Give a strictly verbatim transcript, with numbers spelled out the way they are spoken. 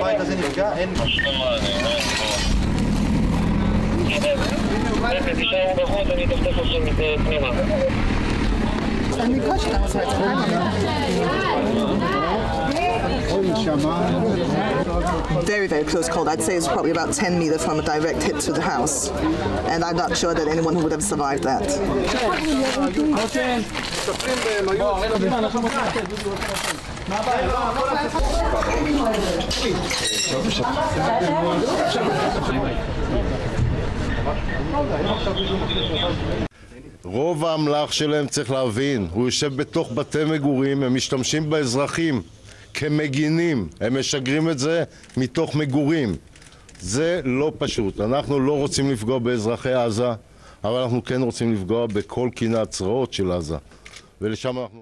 הבית הזה נפגע? אין... תשארו בחוץ, אני אטפטף אתכם פנימה. Very, very close call. I'd say it's probably about ten meters from a direct hit to the house. And I'm not sure that anyone who would have survived that. רוב האמל"ח שלהם, צריך להבין, הוא יושב בתוך בתי מגורים, הם משתמשים באזרחים כמגינים, הם משגרים את זה מתוך מגורים. זה לא פשוט. אנחנו לא רוצים לפגוע באזרחי עזה, אבל אנחנו כן רוצים לפגוע בכל קיני הצרעות של עזה, ולשם אנחנו...